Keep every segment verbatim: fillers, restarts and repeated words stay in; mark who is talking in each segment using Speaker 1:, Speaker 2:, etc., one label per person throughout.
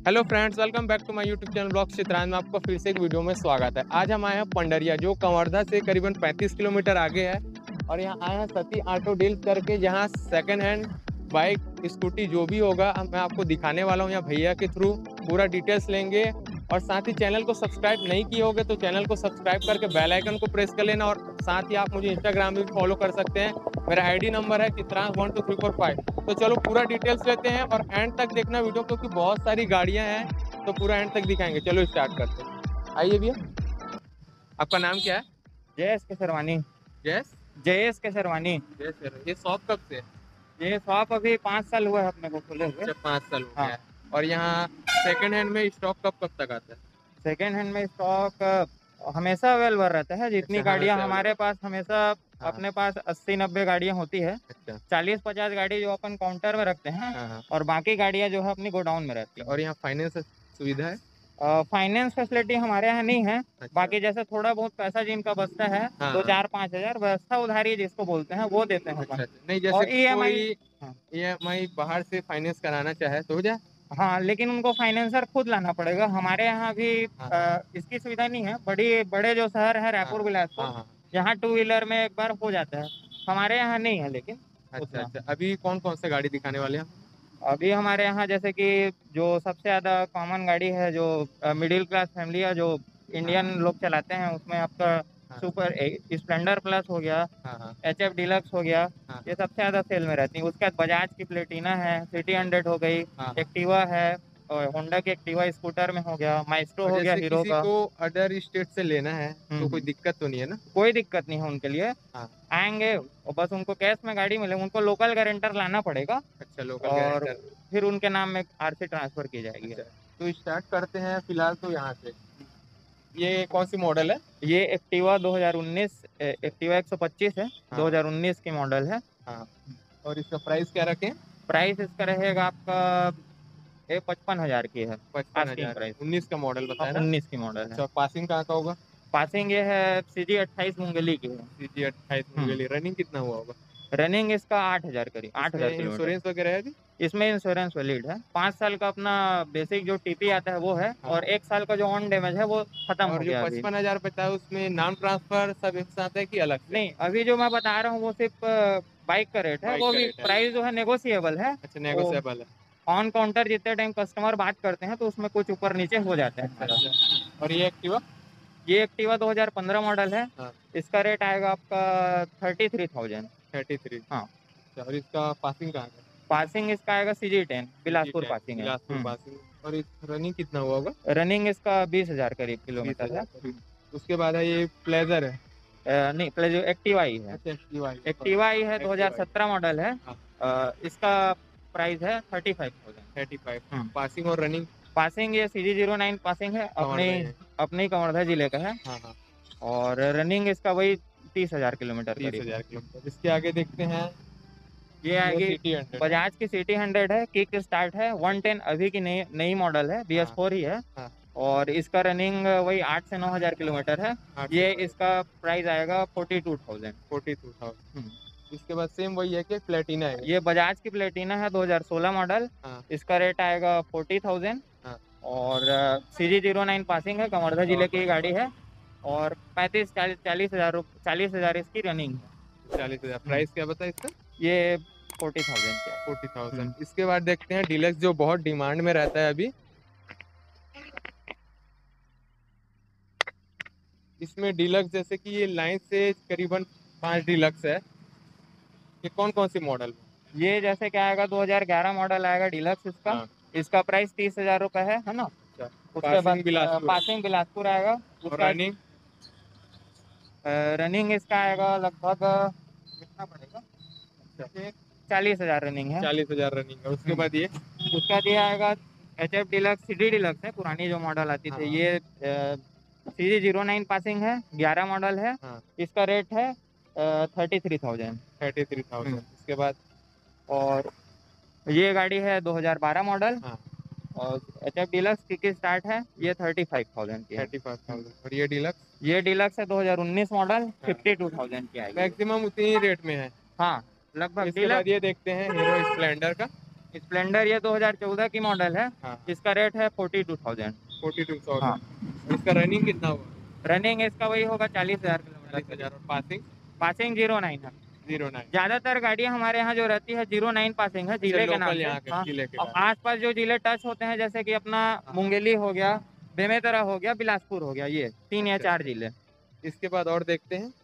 Speaker 1: Hello friends, welcome back to my YouTube channel blog Chitransh में आपका फिर से एक वीडियो में स्वागत है। आज हम आए हैं पंडरिया, जो कवर्धा से करीबन पैंतीस किलोमीटर आगे है। और यहाँ आए हैं सती ऑटो डील करके, जहाँ सेकंड हैंड बाइक स्कूटी जो भी होगा मैं आपको दिखाने वाला हूँ। यहाँ भैया के थ्रू पूरा डिटेल्स लेंगे। और साथ ही चैनल को सब्सक्राइब नहीं किए होगे तो चैनल को सब्सक्राइब करके बेल आइकन को प्रेस कर लेना। और साथ ही आप मुझे इंस्टाग्राम भी फॉलो कर सकते हैं। मेरा आईडी नंबर है Chitransh one two three four five. तो चलो पूरा डिटेल्स लेते हैं और एंड तक देखना वीडियो, क्योंकि बहुत सारी गाड़ियां हैं तो पूरा एंड तक दिखाएंगे। चलो स्टार्ट करते हैं। आइए भैया, आपका नाम क्या है?
Speaker 2: जयेश केसरवानी।
Speaker 1: जयेश
Speaker 2: जयेश केसरवानी।
Speaker 1: जयेश सर, ये शॉप कब से है?
Speaker 2: ये शॉप अभी पाँच साल हुआ है अपने को खुले हुए।
Speaker 1: अच्छा, पाँच साल हो
Speaker 2: हाँ।
Speaker 1: गया है। और यहाँ सेकंड हैंड में स्टॉक कब कब तक आता है?
Speaker 2: सेकेंड हैंड में स्टॉक हमेशा अवेलेबल रहता है। जितनी
Speaker 1: अच्छा,
Speaker 2: गाड़ियाँ
Speaker 1: हमेशा
Speaker 2: हमारे पास हमेशा
Speaker 1: हाँ।
Speaker 2: अपने पास अस्सी नब्बे गाड़ियाँ होती है।
Speaker 1: अच्छा,
Speaker 2: चालीस पचास गाड़ी जो अपन काउंटर में रखते हैं
Speaker 1: हाँ हाँ।
Speaker 2: और बाकी गाड़ियाँ जो है अपनी गोडाउन में रहती है।
Speaker 1: और यहाँ फाइनेंस सुविधा है?
Speaker 2: फाइनेंस फैसिलिटी हमारे यहाँ नहीं है।
Speaker 1: अच्छा।
Speaker 2: बाकी जैसे थोड़ा बहुत पैसा जिनका बचता है
Speaker 1: हाँ,
Speaker 2: दो
Speaker 1: हाँ।
Speaker 2: चार पाँच हजार व्यवस्था उधारी जिसको बोलते हैं वो देते हैं
Speaker 1: अच्छा,
Speaker 2: अपन।
Speaker 1: अच्छा। नहीं, जैसे
Speaker 2: और ई एम आई
Speaker 1: कोई ई एम आई बाहर से फाइनेंस कराना चाहे तो हो जाए?
Speaker 2: हाँ, लेकिन उनको फाइनेंसर खुद लाना पड़ेगा। हमारे यहाँ भी
Speaker 1: हाँ।
Speaker 2: आ, इसकी सुविधा नहीं है। बड़ी बड़े जो शहर है रायपुर
Speaker 1: हाँ,
Speaker 2: बिलासपुर,
Speaker 1: हाँ, हाँ।
Speaker 2: यहाँ टू व्हीलर में एक बार हो जाता है। हमारे यहाँ नहीं है लेकिन
Speaker 1: अच्छा,
Speaker 2: उतना।
Speaker 1: अच्छा। अभी कौन कौन से गाड़ी दिखाने वाले हैं?
Speaker 2: अभी हमारे यहाँ जैसे कि जो सबसे ज़्यादा कॉमन गाड़ी है जो मिडिल क्लास फैमिली है जो इंडियन लोग चलाते हैं, उसमें आपका
Speaker 1: हाँ।
Speaker 2: सुपर स्प्लेंडर प्लस हो गया,
Speaker 1: हाँ, हाँ।
Speaker 2: एच एफ डिलक्स हो गया,
Speaker 1: हाँ।
Speaker 2: ये सबसे ज़्यादा सेल में रहती है। उसके बाद बजाज की प्लेटिना है, सिटी हंड्रेड हो गई,
Speaker 1: हाँ।
Speaker 2: एक्टिवा है, और होंडा की एक्टिवा स्कूटर में हो गया, माइस्ट्रो
Speaker 1: और
Speaker 2: हो गया
Speaker 1: जैसे
Speaker 2: हीरो
Speaker 1: किसी
Speaker 2: का।
Speaker 1: को अदर स्टेट से लेना है
Speaker 2: हम्म,
Speaker 1: तो कोई
Speaker 2: हम्म।
Speaker 1: दिक्कत तो नहीं है ना?
Speaker 2: कोई दिक्कत नहीं है उनके लिए।
Speaker 1: हाँ।
Speaker 2: आएंगे और बस उनको कैश में गाड़ी मिले, उनको लोकल गारंटर लाना पड़ेगा
Speaker 1: अच्छा, लोकल
Speaker 2: और
Speaker 1: गारंटर।
Speaker 2: फिर उनके नाम में आरसी ट्रांसफर की जाएगी।
Speaker 1: अच्छा, तो स्टार्ट करते हैं फिलहाल तो यहाँ से। ये कौन सी मॉडल है?
Speaker 2: ये एक्टिवा दो हज़ार उन्नीस, एक्टिवा एक सौ पच्चीस है।
Speaker 1: हाँ।
Speaker 2: दो हज़ार उन्नीस की मॉडल है।
Speaker 1: हाँ। और इसका प्राइस क्या रखें?
Speaker 2: प्राइस इसका रहेगा आपका ये पचपन हजार की है।
Speaker 1: पचपन
Speaker 2: आस्किंग
Speaker 1: हजार
Speaker 2: प्राइस।
Speaker 1: उन्नीस का मॉडल
Speaker 2: हाँ,
Speaker 1: बताया ना?
Speaker 2: उन्नीस की मॉडल है।
Speaker 1: अच्छा, पासिंग कहाँ का होगा?
Speaker 2: पासिंग ये है सी जी अट्ठाईस मुंगली की है।
Speaker 1: सी जी अट्ठाईस मुंगेली। रनिंग कितना हुआ होगा?
Speaker 2: रनिंग इसका आठ हजार करीब, आठ हजार किलोमीटर।
Speaker 1: इंश्योरेंस वगैरह है अभी?
Speaker 2: इसमें इंश्योरेंस वैलिड है। पाँच साल का अपना बेसिक जो टीपी आता है वो है।
Speaker 1: हाँ।
Speaker 2: और एक साल का जो ऑन डैमेज है वो खत्म हो
Speaker 1: और जो
Speaker 2: गया अभी।
Speaker 1: पचपन हजार बताया उसमें नाम ट्रांसफर सब एक साथ है कि अलग से?
Speaker 2: नहीं, अभी जो मैं बता रहा हूँ वो सिर्फ बाइक का रेट है।
Speaker 1: बाइक
Speaker 2: वो
Speaker 1: का
Speaker 2: भी
Speaker 1: रेट है।
Speaker 2: प्राइस जो है नेगोशिएबल है।
Speaker 1: अच्छा, नेगोशिएबल है।
Speaker 2: ऑन काउंटर जितने टाइम कस्टमर बात करते हैं तो उसमें कुछ ऊपर नीचे हो जाता है
Speaker 1: अच्छा,
Speaker 2: हमारा।
Speaker 1: अच्छा। और ये एक्टिवा?
Speaker 2: ये एक्टिवा दो हज़ार पंद्रह मॉडल है।
Speaker 1: हाँ।
Speaker 2: इसका रेट आएगा आपका thirty three thousand.
Speaker 1: Thirty three.
Speaker 2: हाँ।
Speaker 1: अच्छा, और इसका पासिंग कहाँ का?
Speaker 2: पासिंग इसका आएगा C G ten, Bilaspur passing है।
Speaker 1: बिलासपुर पासिंग। और इस रनिंग कितना हुआ होगा?
Speaker 2: रनिंग इसका बीस हजार करीब
Speaker 1: बीस
Speaker 2: किलोमीटर है।
Speaker 1: हजार करीब। उसके बाद है ये प्लेजर है?
Speaker 2: अ, नहीं, प्लेजो एक्टिवा ही है।
Speaker 1: अच्छा, एक्टिवा ही।
Speaker 2: एक्टिवा ही है, दो हज़ार सत्रह मॉडल है।
Speaker 1: हाँ।
Speaker 2: अ, इसका प्राइस है thirty five thousand.
Speaker 1: Thirty five.
Speaker 2: हम्म।
Speaker 1: पासिंग और रनिंग?
Speaker 2: पासिंग ये C G zero nine passing है, अपने
Speaker 1: कवर्धा है।
Speaker 2: अपने कवर्धा जिले का है।
Speaker 1: हाँ, हाँ।
Speaker 2: और रनिंग इसका वही तीस हजार किलोमीटर
Speaker 1: तीस
Speaker 2: करीब है।
Speaker 1: हजार किलोमीटर। इसके आगे देखते हैं।
Speaker 2: ये आएगी
Speaker 1: सिटी हंड्रेड।
Speaker 2: बजाज की सिटी हंड्रेड है, किक स्टार्ट है, वन टेन अभी की नई नई मॉडल है, बी एस फोर ही है।
Speaker 1: हाँ।
Speaker 2: और इसका रनिंग वही आठ से नौ हजार किलोमीटर है।
Speaker 1: आठ
Speaker 2: ये
Speaker 1: से नौ।
Speaker 2: इसका प्राइस आएगा forty two thousand.
Speaker 1: Forty two thousand. इसके बाद सेम वही है कि प्लेटिना है?
Speaker 2: ये बजाज की प्लेटिना है, दो हज़ार सोलह मॉडल।
Speaker 1: हाँ।
Speaker 2: इसका रेट आएगा फोर्टी थाउजेंड।
Speaker 1: हाँ।
Speaker 2: और C G zero nine passing है, कवर्धा जिले की गाड़ी है। और पैंतीस चालीस चालीस हजार चालीस हजार इसकी रनिंग है।
Speaker 1: चालीस हजार। प्राइस क्या बता इसका?
Speaker 2: ये फोर्टी थाउजेंड का।
Speaker 1: Forty thousand. इसके बाद देखते हैं डीलक्स, जो बहुत डिमांड में रहता है अभी। इसमें डीलक्स जैसे कि ये लाइन से करीबन पांच डीलक्स है। ये कौन कौन सी मॉडल?
Speaker 2: ये जैसे क्या आएगा, दो हज़ार ग्यारह मॉडल आएगा डीलक्स इसका।
Speaker 1: हाँ।
Speaker 2: इसका प्राइस तीस हजार रुपये है है ना?
Speaker 1: अच्छा।
Speaker 2: उसके बाद
Speaker 1: पासिंग बिलासपुर।
Speaker 2: पासिंग बिलासपुर आएगा।
Speaker 1: और
Speaker 2: उसका
Speaker 1: रनिंग?
Speaker 2: रनिंग इसका आएगा लगभग कितना पड़ेगा,
Speaker 1: अच्छा,
Speaker 2: चालीस हजार रनिंग है।
Speaker 1: चालीस हजार रनिंग है। उसके बाद ये?
Speaker 2: उसका ये आएगा H F deluxe, C D deluxe है, पुरानी जो मॉडल आती थी।
Speaker 1: हाँ।
Speaker 2: ये C G zero nine passing है, ग्यारह मॉडल है।
Speaker 1: हाँ।
Speaker 2: इसका रेट है thirty three thousand.
Speaker 1: Thirty three thousand. इसके बाद?
Speaker 2: और ये गाड़ी है दो हज़ार बारह मॉडल।
Speaker 1: हाँ।
Speaker 2: और एच एफ डिलक्स की स्टार्ट है, ये थर्टी फाइव थाउजेंड की है।
Speaker 1: Thirty five thousand. और ये डीलक्स?
Speaker 2: ये डिलक्स है दो हज़ार उन्नीस मॉडल, फिफ्टी टू थाउजेंड की आएगी।
Speaker 1: मैक्सिमम उतनी ही रेट में है।
Speaker 2: हाँ, लगभग।
Speaker 1: इसके बाद ये देखते हैं हीरो स्प्लेंडर का।
Speaker 2: स्प्लेंडर ये दो हज़ार चौदह की मॉडल है।
Speaker 1: हाँ
Speaker 2: इसका रेट है forty two thousand.
Speaker 1: Forty two thousand.
Speaker 2: हाँ।
Speaker 1: इसका रनिंग कितना हुआ?
Speaker 2: रनिंग इसका वही होगा चालीस हजार
Speaker 1: चालीस
Speaker 2: किलोमीटर।
Speaker 1: हजार और पासिंग?
Speaker 2: पासिंग जीरो नाइन है।
Speaker 1: Zero nine.
Speaker 2: ज्यादातर गाड़ियां हमारे यहाँ जो रहती है जीरो नाइन पासिंग है,
Speaker 1: अच्छा,
Speaker 2: जिले के नाम
Speaker 1: लोकल
Speaker 2: से।
Speaker 1: यहाँ के
Speaker 2: हाँ।
Speaker 1: जिले के
Speaker 2: और
Speaker 1: कारण।
Speaker 2: आसपास जो जिले टच होते हैं जैसे कि अपना
Speaker 1: हाँ।
Speaker 2: मुंगेली हो गया, बेमेतरा हो गया, बिलासपुर हो गया, ये तीन या
Speaker 1: अच्छा,
Speaker 2: चार जिले।
Speaker 1: इसके बाद और देखते हैं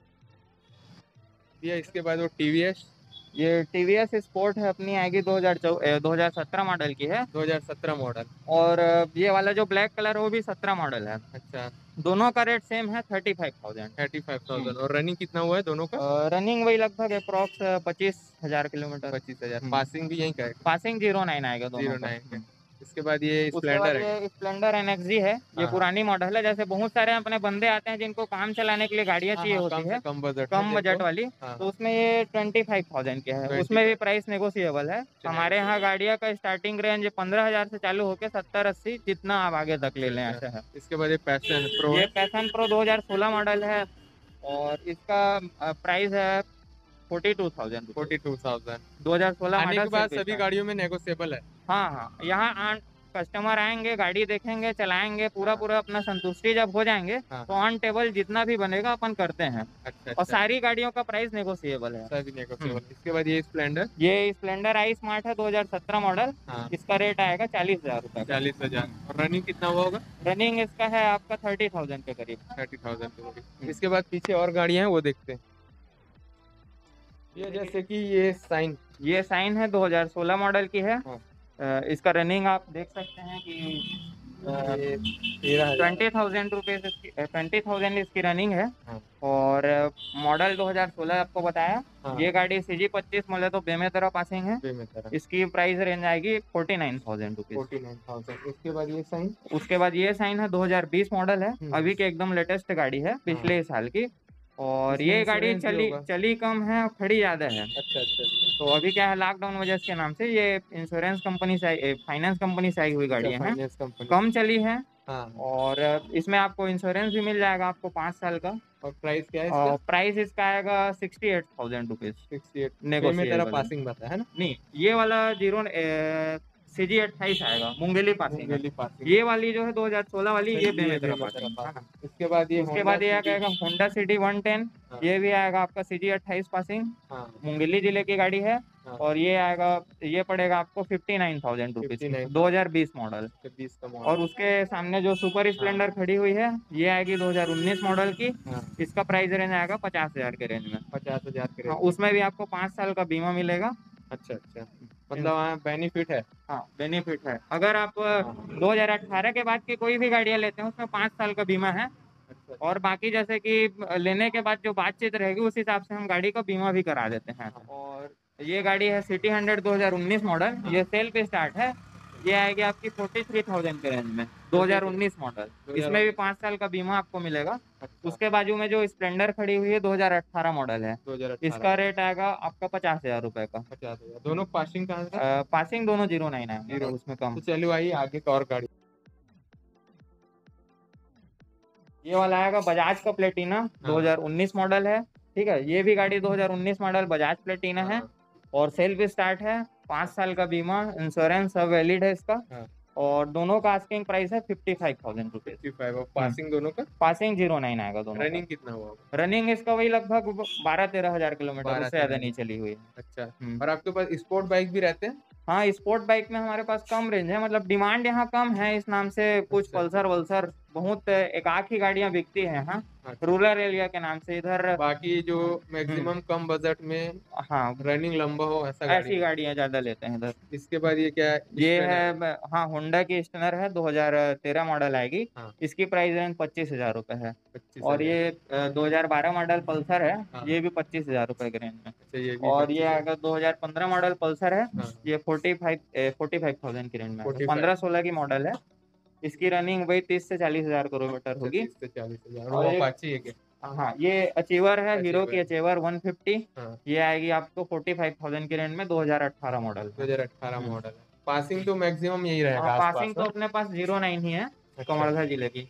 Speaker 1: भैया। इसके बाद वो टीवीएस
Speaker 2: ये टीवीएस स्पोर्ट है, अपनी आएगी दो हजार दो हजार सत्रह मॉडल की है।
Speaker 1: दो हज़ार सत्रह मॉडल।
Speaker 2: और ये वाला जो ब्लैक कलर है वो भी सत्रह मॉडल है।
Speaker 1: अच्छा,
Speaker 2: दोनों का रेट सेम है thirty five thousand.
Speaker 1: Thirty five thousand. और रनिंग कितना हुआ है दोनों का?
Speaker 2: रनिंग वही लगभग अप्रॉक्स पच्चीस हजार किलोमीटर।
Speaker 1: पच्चीस हजार।
Speaker 2: हम्म।
Speaker 1: पासिंग भी यहीं का है?
Speaker 2: पासिंग जीरो नाइन आएगा दोनों
Speaker 1: जीरो
Speaker 2: का।
Speaker 1: नाइन का।
Speaker 2: हम्म।
Speaker 1: इसके बाद ये
Speaker 2: उसके बाद
Speaker 1: स्प्लेंडर है?
Speaker 2: ये स्प्लेंडर एनएक्सजी है। ये
Speaker 1: हाँ।
Speaker 2: पुरानी मॉडल है। जैसे बहुत सारे अपने बंदे आते हैं जिनको काम चलाने के लिए गाड़ियां
Speaker 1: हाँ,
Speaker 2: चाहिए
Speaker 1: हाँ,
Speaker 2: होती
Speaker 1: कम
Speaker 2: है,
Speaker 1: से कम बजट
Speaker 2: कम बजट वाली,
Speaker 1: हाँ,
Speaker 2: तो उसमें ये ट्वेंटी फाइव थाउजेंड के है। उसमें भी प्राइस नेगोशिएबल है। हमारे यहाँ गाड़ियाँ का स्टार्टिंग रेंज पंद्रह हजार से चालू होकर सत्तर अस्सी जितना आप आगे तक ले लें ऐसा है।
Speaker 1: इसके बाद ये पैशन प्रो
Speaker 2: ये
Speaker 1: है?
Speaker 2: पैशन प्रो दो हजार सोलह मॉडल है और इसका प्राइस है forty two thousand.
Speaker 1: Forty two thousand.
Speaker 2: दो हजार सोलह
Speaker 1: आने के
Speaker 2: मॉडल
Speaker 1: बाद
Speaker 2: से
Speaker 1: सभी
Speaker 2: start।
Speaker 1: गाड़ियों में नेगोशिएबल है?
Speaker 2: हाँ हाँ, यहाँ कस्टमर आएंगे, गाड़ी देखेंगे, चलाएंगे, पूरा
Speaker 1: हाँ।
Speaker 2: पूरा अपना संतुष्टि जब हो जाएंगे
Speaker 1: हाँ।
Speaker 2: तो ऑन टेबल जितना भी बनेगा अपन करते हैं।
Speaker 1: अच्छा,
Speaker 2: और
Speaker 1: अच्छा।
Speaker 2: सारी गाड़ियों का प्राइस नेगोशिएबल है।
Speaker 1: सभी नेगोशिएबल। इसके बाद ये स्प्लेंडर?
Speaker 2: ये स्प्लेंडर आई स्मार्ट है दो हजार सत्रह मॉडल।
Speaker 1: हाँ।
Speaker 2: इसका रेट आएगा चालीस हजार रुपए का।
Speaker 1: चालीस हजार। और रनिंग कितना हुआ होगा?
Speaker 2: रनिंग इसका है आपका थर्टी थाउजेंड के करीब।
Speaker 1: थर्टी थाउजेंड के करीब। इसके बाद पीछे और गाड़ियां हैं वो देखते हैं। ये जैसे कि ये साइन
Speaker 2: ये साइन है दो हजार सोलह मॉडल की है।
Speaker 1: हाँ।
Speaker 2: अ, इसका रनिंग आप देख सकते हैं कि ट्वेंटी थाउजेंड रुपीज इसकी ट्वेंटी थाउजेंड इसकी रनिंग है।
Speaker 1: हाँ।
Speaker 2: और मॉडल दो हजार सोलह आपको बताया।
Speaker 1: हाँ।
Speaker 2: ये गाड़ी सी जी पच्चीस मॉडल तो बेमेतरा पासिंग है।
Speaker 1: बेमेतरा।
Speaker 2: इसकी प्राइस रेंज आएगी forty nine thousand rupees.
Speaker 1: Forty nine thousand. इसके बाद ये साइन?
Speaker 2: उसके बाद ये साइन है दो हजार बीस मॉडल है।
Speaker 1: हम्म।
Speaker 2: अभी के एकदम लेटेस्ट गाड़ी है, पिछले साल की। और
Speaker 1: इसमें
Speaker 2: ये गाड़ी
Speaker 1: insurance भी
Speaker 2: चली
Speaker 1: होगा?
Speaker 2: चली कम है, खड़ी ज्यादा है।
Speaker 1: अच्छा, अच्छा, अच्छा।
Speaker 2: तो अभी क्या है, लॉकडाउन वजह के नाम से ये इंश्योरेंस कंपनी से, फाइनेंस कंपनी से आई हुई गाड़ियां हैं,
Speaker 1: फाइनेंस कंपनी।
Speaker 2: कम चली है।
Speaker 1: हाँ।
Speaker 2: और इसमें आपको इंश्योरेंस भी मिल जाएगा आपको पाँच साल का।
Speaker 1: और प्राइस क्या है
Speaker 2: और
Speaker 1: इसका?
Speaker 2: प्राइस इसका आएगा sixty eight thousand rupees.
Speaker 1: Sixty eight.
Speaker 2: Negotiable
Speaker 1: मेरा
Speaker 2: है।
Speaker 1: पासिंग बता है ना?
Speaker 2: नहीं, ये वाला जीरो सी जी अट्ठाईस आएगा, मुंगेली पासिंग है।
Speaker 1: मुंगेली पासिंग।
Speaker 2: ये वाली जो है दो हजार सोलह वाली, ये बेमेतरा
Speaker 1: बेमेतरा
Speaker 2: पासिंग।
Speaker 1: पासिंग। इसके बाद ये
Speaker 2: उसके बाद ये आएगा होंडा सिटी वन टेन।
Speaker 1: हाँ।
Speaker 2: ये भी आएगा आपका सी जी अट्ठाईस पासिंग,
Speaker 1: हाँ।
Speaker 2: मुंगेली जिले की गाड़ी है।
Speaker 1: हाँ।
Speaker 2: और ये आएगा, ये पड़ेगा आपको फिफ्टी नाइन थाउजेंड रुपीज, दो हजार बीस मॉडल।
Speaker 1: बीस का मॉडल।
Speaker 2: और उसके सामने जो सुपर स्प्लेंडर खड़ी हुई है, ये आएगी दो हजार उन्नीस मॉडल की।
Speaker 1: हाँ।
Speaker 2: इसका प्राइस रेंज आएगा पचास हजार के रेंज में।
Speaker 1: पचास हजार के
Speaker 2: हाँ,
Speaker 1: रेंज।
Speaker 2: उसमें भी आपको पाँच साल का बीमा मिलेगा।
Speaker 1: अच्छा, अच्छा। मतलब वहाँ बेनिफिट है?
Speaker 2: हाँ, बेनिफिट है। अगर आप
Speaker 1: हाँ।
Speaker 2: दो हजार अठारह के बाद की कोई भी गाड़ियाँ लेते हैं उसमें पाँच साल का बीमा है।
Speaker 1: अच्छा।
Speaker 2: और बाकी जैसे कि लेने के बाद जो बातचीत रहेगी उस हिसाब से हम गाड़ी का बीमा भी करा देते हैं।
Speaker 1: हाँ।
Speaker 2: और ये गाड़ी है सिटी हंड्रेड दो हजार उन्नीस मॉडल। ये सेल पे स्टार्ट है। ये आएगी आपकी फोर्टी थ्री थाउजेंड के रेंज में, दो हजार उन्नीस मॉडल। इसमें भी पाँच साल का बीमा आपको मिलेगा।
Speaker 1: अच्छा।
Speaker 2: उसके बाजू में जो स्प्लेंडर खड़ी हुई है दो हजार अठारह मॉडल है।
Speaker 1: दो हजार अठारह।
Speaker 2: इसका रेट आएगा आपका पचास हजार रुपए का।
Speaker 1: पचास हजार। दोनों पासिंग कहाँ से?
Speaker 2: अ, पासिंग दोनों जीरो नाइन है,
Speaker 1: जीरो।
Speaker 2: उसमें कम।
Speaker 1: तो चलो आइए आगे का और गाड़ी।
Speaker 2: ये वाला आएगा बजाज का प्लेटिना, दो हजार उन्नीस मॉडल है। ठीक है, ये भी गाड़ी दो हजार उन्नीस मॉडल बजाज प्लेटिना है। और सेल भी स्टार्ट है, पाँच साल का बीमा, इंश्योरेंस सब वैलिड है इसका।
Speaker 1: हाँ।
Speaker 2: और दोनों का आस्किंग प्राइस है fifty five thousand rupees.
Speaker 1: Fifty five. और पासिंग दोनों का?
Speaker 2: पासिंग जीरो नाइन आएगा दोनों।
Speaker 1: रनिंग कितना हुआ?
Speaker 2: रनिंग इसका वही लगभग बारह तेरह हजार किलोमीटर,
Speaker 1: बारह
Speaker 2: उससे ज्यादा
Speaker 1: तेरह
Speaker 2: नहीं चली हुई है।
Speaker 1: अच्छा।
Speaker 2: हम्म।
Speaker 1: और आपके पास स्पोर्ट बाइक भी रहते हैं?
Speaker 2: हाँ, स्पोर्ट बाइक में हमारे पास कम रेंज है, मतलब डिमांड यहाँ कम है इस नाम से। कुछ
Speaker 1: अच्छा।
Speaker 2: पल्सर वल्सर बहुत एक आख ही गाड़ियाँ बिकती हैं। हाँ,
Speaker 1: अच्छा।
Speaker 2: रूरल एरिया के नाम से इधर।
Speaker 1: बाकी जो मैक्सिमम कम बजट में
Speaker 2: हाँ,
Speaker 1: रनिंग लंबा हो ऐसा
Speaker 2: ऐसी
Speaker 1: गाड़ी।
Speaker 2: गाड़ियाँ ज्यादा लेते हैं इधर।
Speaker 1: इसके बाद ये क्या है?
Speaker 2: ये
Speaker 1: स्प्लेंडर।
Speaker 2: है, हाँ, होंडा की स्टनर है, दो हजार तेरह मॉडल आएगी।
Speaker 1: हाँ।
Speaker 2: इसकी प्राइस रेंज पच्चीस हजार रुपए है।
Speaker 1: पच्चीस
Speaker 2: और
Speaker 1: हजार।
Speaker 2: ये अ, दो हजार बारह मॉडल पल्सर है।
Speaker 1: हाँ।
Speaker 2: ये भी पच्चीस हजार रुपए के रेंज में।
Speaker 1: अच्छा, ये भी
Speaker 2: और
Speaker 1: पच्चीस
Speaker 2: ये
Speaker 1: हजार।
Speaker 2: आएगा दो हजार पंद्रह मॉडल पल्सर है।
Speaker 1: हाँ।
Speaker 2: ये forty five forty five thousand की रेंज में,
Speaker 1: पैंतालीस।
Speaker 2: पंद्रह सोलह की मॉडल है। इसकी रनिंग वही तीस से चालीस हजार किलोमीटर होगी।
Speaker 1: तीस से चालीस हजार।
Speaker 2: और
Speaker 1: और
Speaker 2: एक-
Speaker 1: अपाची है क्या?
Speaker 2: हाँ, ये अचीवर है, हीरो की
Speaker 1: Achiever।
Speaker 2: Achiever one fifty.
Speaker 1: हाँ।
Speaker 2: ये आएगी आपको फोर्टी फाइव थाउजेंड की रेंज में, दो हजार अठारह मॉडल।
Speaker 1: दो हजार अठारह
Speaker 2: हम्म।
Speaker 1: मॉडल है। पासिंग तो मैक्सिमम यही रहेगा
Speaker 2: हाँ,
Speaker 1: आसपास
Speaker 2: पासिंग तो
Speaker 1: ना?
Speaker 2: अपने पास जीरो नाइन ही है,
Speaker 1: अच्छा।
Speaker 2: कवर्धा जिले की।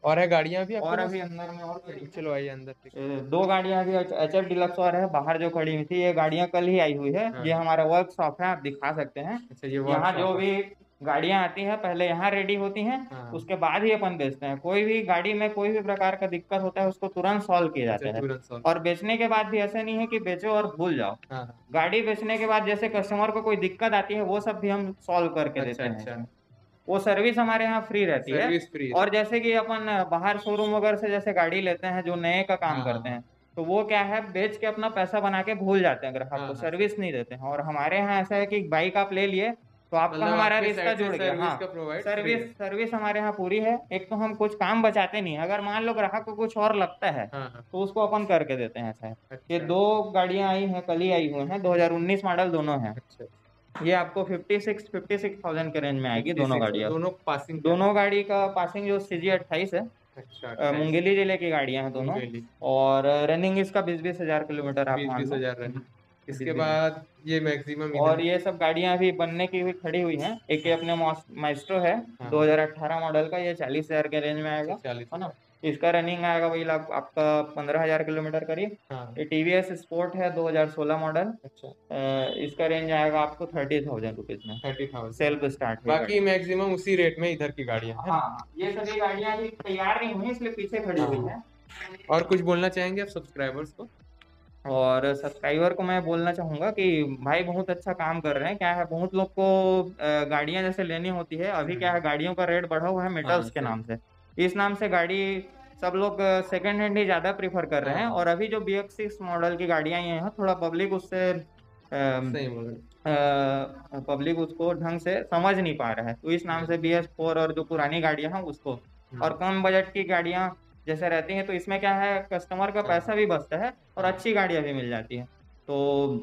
Speaker 1: और है गाड़ियां भी आपके
Speaker 2: और
Speaker 1: पास?
Speaker 2: अभी अंदर में और खड़ी
Speaker 1: चलो आइए अंदर से।
Speaker 2: ए, दो गाड़ियां अभी एच एफ डिलक्स और है बाहर जो खड़ी हुई थी, ये गाड़ियां कल ही आई हुई है।
Speaker 1: हाँ।
Speaker 2: ये हमारा वर्कशॉप है, आप दिखा सकते हैं।
Speaker 1: अच्छा ये
Speaker 2: यहाँ जो
Speaker 1: वर्कशॉप है।
Speaker 2: भी गाड़ियां आती है पहले यहाँ रेडी होती हैं,
Speaker 1: हाँ।
Speaker 2: उसके बाद ही अपन बेचते हैं। कोई भी गाड़ी में कोई भी प्रकार का दिक्कत होता है उसको तुरंत सॉल्व किया
Speaker 1: अच्छा
Speaker 2: जाता है।
Speaker 1: तुरंत सॉल्व।
Speaker 2: और बेचने के बाद भी ऐसा नहीं है कि बेचो और भूल जाओ।
Speaker 1: हाँ हाँ।
Speaker 2: गाड़ी बेचने के बाद जैसे कस्टमर को कोई दिक्कत आती है वो सब भी हम सॉल्व करके
Speaker 1: अच्छा
Speaker 2: देते हैं
Speaker 1: अच्छा।
Speaker 2: इसमें। वो सर्विस हमारे यहाँ फ्री रहती है।
Speaker 1: सर्विस फ्री है।
Speaker 2: और जैसे कि अपन बाहर शोरूम वगैरह से जैसे गाड़ी लेते हैं जो नए का काम
Speaker 1: हाँ,
Speaker 2: करते
Speaker 1: हाँ,
Speaker 2: हैं, तो वो क्या है, बेच के अपना पैसा बना के भूल जाते हैं ग्राहक
Speaker 1: हाँ,
Speaker 2: को,
Speaker 1: हाँ,
Speaker 2: सर्विस नहीं देते हैं। और हमारे यहाँ ऐसा है कि बाइक आप ले लिए तो आपका
Speaker 1: मतलब
Speaker 2: हमारा
Speaker 1: आपके
Speaker 2: रिश्ता
Speaker 1: साइड से
Speaker 2: जुड़ गया।
Speaker 1: सर्विस
Speaker 2: हाँ,
Speaker 1: का प्रोवाइड फ्री
Speaker 2: सर्विस
Speaker 1: है।
Speaker 2: सर्विस हमारे यहाँ पूरी है। एक तो हम कुछ काम बचाते नहीं, अगर मान लो ग्राहक को कुछ और लगता है
Speaker 1: हाँ हाँ।
Speaker 2: तो उसको अपन करके देते हैं। ऐसा है। ये
Speaker 1: अच्छा
Speaker 2: दो गाड़ियां आई हैं, कल ही आई हुई हैं, दो हज़ार उन्नीस मॉडल दोनों हैं।
Speaker 1: अच्छा।
Speaker 2: ये आपको fifty six fifty six thousand के रेंज में आएगी दोनों
Speaker 1: छप्पन
Speaker 2: गाड़ियाँ।
Speaker 1: दोनों पासिंग क्या?
Speaker 2: दोनों गाड़ी का पासिंग जो सी जी अट्ठाईस है,
Speaker 1: अच्छा
Speaker 2: अ,
Speaker 1: अट्ठाईस।
Speaker 2: मुंगेली जिले की गाड़ियां हैं दोनों।
Speaker 1: मुंगेली।
Speaker 2: और रनिंग इसका बीस बीस हजार किलोमीटर आप
Speaker 1: बीस
Speaker 2: मान
Speaker 1: बीस
Speaker 2: लो।
Speaker 1: हजार रन।
Speaker 2: बीस
Speaker 1: इसके
Speaker 2: बीस।
Speaker 1: बाद ये मैक्सिमम
Speaker 2: और
Speaker 1: इधर।
Speaker 2: ये सब गाड़ियां अभी बनने की हुई खड़ी हुई हैं। एक ये अपने माइस्ट्रो है
Speaker 1: हाँ
Speaker 2: दो हज़ार अठारह मॉडल का, ये चालीस हजार के रेंज में
Speaker 1: अच्छा
Speaker 2: आएगा,
Speaker 1: चालीस
Speaker 2: है ना।
Speaker 1: हजार।
Speaker 2: इसका रनिंग आएगा वही लाख आपका पंद्रह हजार किलोमीटर करीब।
Speaker 1: हाँ
Speaker 2: ये टी वी एस स्पोर्ट है दो हज़ार सोलह मॉडल।
Speaker 1: अच्छा।
Speaker 2: अ, इसका रेंज आएगा आपको थर्टी थाउजेंड रुपीज में,
Speaker 1: थर्टी थाउजेंड।
Speaker 2: सेल्फ स्टार्ट है
Speaker 1: बाकी
Speaker 2: गाड़ी।
Speaker 1: मैक्सिमम उसी रेट में इधर की गाड़ियां है ना?
Speaker 2: हाँ, ये सभी गाड़ियां अभी तैयार नहीं हुई इसलिए पीछे खड़ी हुई
Speaker 1: हाँ।
Speaker 2: है।
Speaker 1: और कुछ बोलना चाहेंगे आप सब्सक्राइबर्स को?
Speaker 2: और सब्सक्राइबर को मैं बोलना चाहूंगा कि भाई बहुत अच्छा काम कर रहे हैं। क्या है, बहुत लोग को अ, गाड़ियां जैसे लेनी होती है, अभी क्या है गाड़ियों का रेट बढ़ा हुआ है
Speaker 1: हाँ
Speaker 2: मेटल्स के
Speaker 1: सही।
Speaker 2: नाम से। इस नाम से गाड़ी सब लोग सेकंड हैंड ही ज्यादा प्रीफर कर रहे
Speaker 1: हाँ
Speaker 2: हैं।
Speaker 1: हाँ
Speaker 2: और अभी जो बी एक्स सिक्स मॉडल की गाड़ियां ये हैं, थोड़ा पब्लिक उससे
Speaker 1: सही बोल रहे हैं।
Speaker 2: पब्लिक उसको ढंग से समझ नहीं पा रहा है, तो इस नाम से बी एस फोर और जो पुरानी गाड़ियां हैं उसको।
Speaker 1: हम्म।
Speaker 2: और कम बजट की गाड़ियां जैसे रहती हैं तो इसमें क्या है, कस्टमर का
Speaker 1: हाँ
Speaker 2: पैसा भी बचता है और
Speaker 1: हाँ
Speaker 2: अच्छी गाड़ियां भी मिल जाती है। तो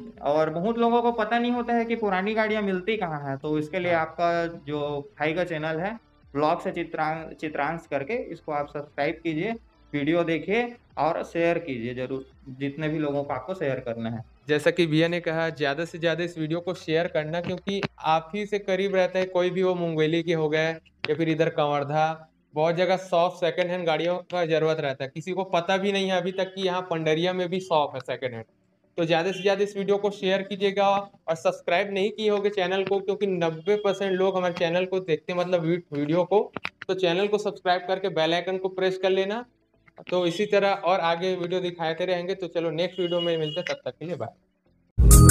Speaker 2: और बहुत लोगों को पता नहीं होता है कि पुरानी गाड़ियां मिलती कहाँ है, तो इसके लिए
Speaker 1: हाँ।
Speaker 2: आपका जो भाई का चैनल है ब्लॉग से चित्रांश चित्रांश करके, इसको आप सब्सक्राइब कीजिए, वीडियो देखिए और शेयर कीजिए जरूर, जितने भी लोगों को आपको शेयर करना है।
Speaker 1: जैसा कि भैया ने कहा ज़्यादा से ज़्यादा इस वीडियो को शेयर करना, क्योंकि आप ही से करीब रहता है। कोई भी वो मुंगेली के हो गए या फिर इधर कवर्धा, बहुत जगह शॉप सेकंड हैंड गाड़ियों का जरूरत रहता है। किसी को पता भी नहीं है अभी तक कि यहाँ पंडरिया में भी शॉप है सेकंड हैंड। तो ज़्यादा से ज़्यादा इस वीडियो को शेयर कीजिएगा। और सब्सक्राइब नहीं किए होगे चैनल को, क्योंकि नब्बे परसेंट लोग हमारे चैनल को देखते हैं, मतलब वीडियो को। तो चैनल को सब्सक्राइब करके बेल आइकन को प्रेस कर लेना। तो इसी तरह और आगे वीडियो दिखाते रहेंगे। तो चलो नेक्स्ट वीडियो में मिलते हैं, तब तक के लिए बाय।